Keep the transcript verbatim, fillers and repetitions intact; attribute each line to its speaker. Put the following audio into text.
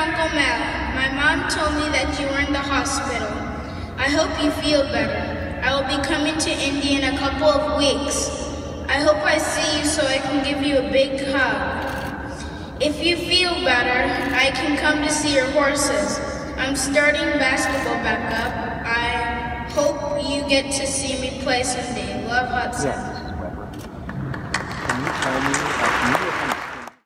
Speaker 1: Uncle Mel. My mom told me that you were in the hospital. I hope you feel better. I will be coming to Indy in a couple of weeks. I hope I see you so I can give you a big hug. If you feel better, I can come to see your horses. I'm starting basketball back up. I hope you get to see me play someday. Love, Hudson.
Speaker 2: Yes, Mrs. Weber. Can you tell me